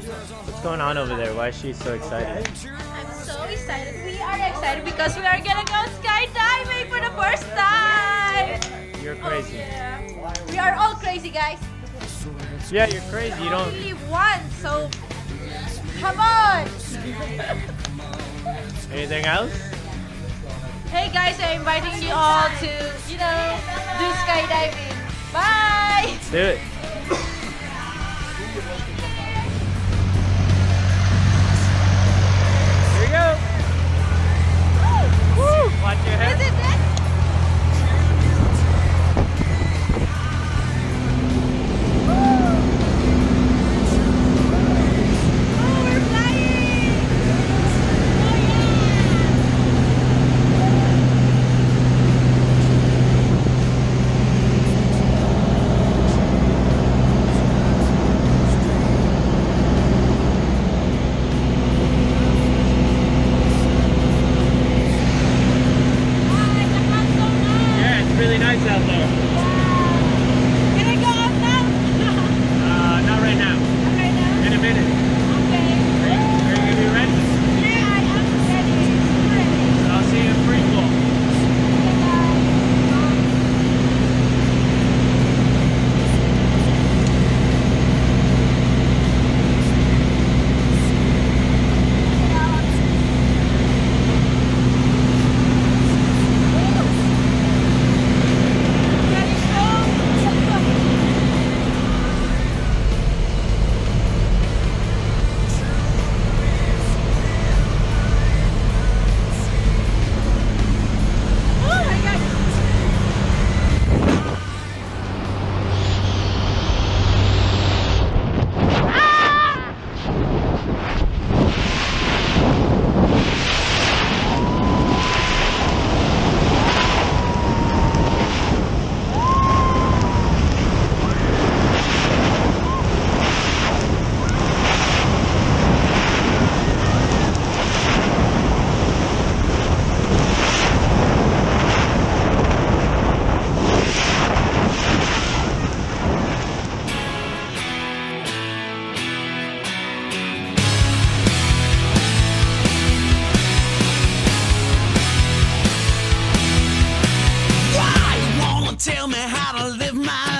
What's going on over there? Why is she so excited? I'm so excited. We are excited because we are gonna go skydiving for the first time. You're crazy. Oh, yeah. We are all crazy, guys. Yeah, you're crazy. You don't. Only one, so come on. Anything else? Hey guys, I'm inviting you all to, do skydiving. Bye. Do it. Here we go. Woo. Watch your head. Is it that? Really nice out there. Can I go out now? Not right now. Not right now? In a minute. Okay. Are you gonna be ready? Yeah, I am ready. I'm ready. I'll see you in free fall. Tell me how to live my